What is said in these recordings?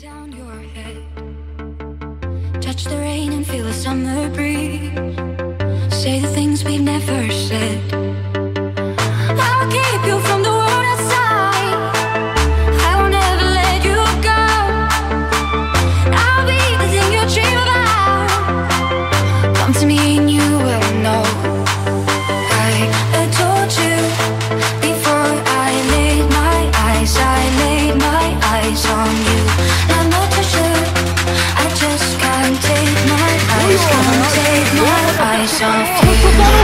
down your head. Touch the rain and feel the summer breeze. Say the things we've never said. I'll keep you from the world outside. I will never let you go. I'll be the thing you dream about. Come to me and you will know. I told you before I laid my eyes. I laid my eyes on you. I'm not too sure. I just can't take my eyes. Can't take my eyes off you.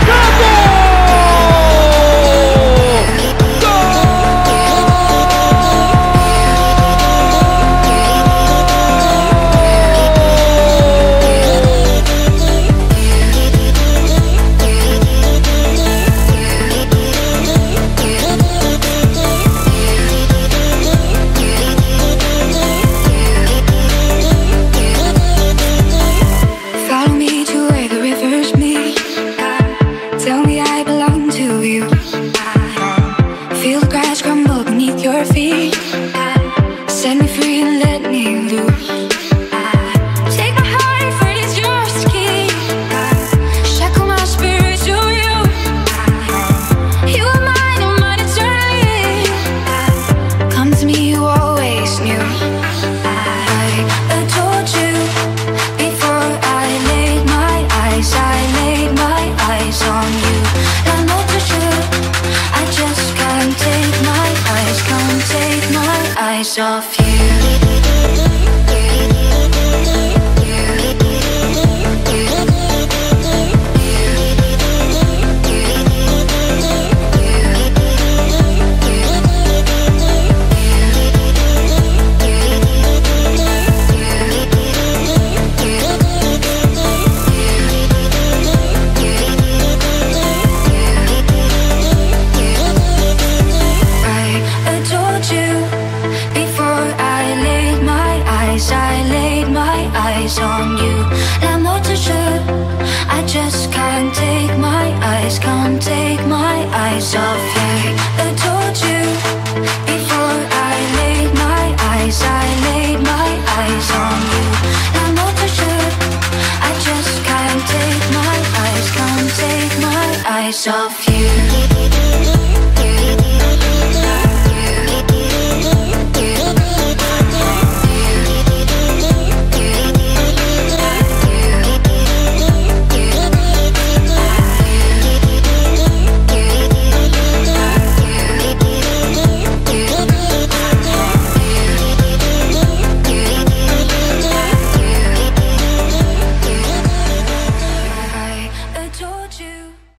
Feel the grass crumble beneath your feet. Set me free and let me loose. Take my heart and freeze your skin. Shackle my spirit to you. You are mine and mine eternally. Come to me, you always knew. I told you before I laid my eyes. I laid my eyes on you. I'm not too sure. I just can't take my eyes, can't take my eyes off you. I laid my eyes on you. I'm not too sure. I just can't take my eyes, can't take my eyes off you. I told you before I laid my eyes. I laid my eyes on you. I'm not too sure. I just can't take my eyes, can't take my eyes off you.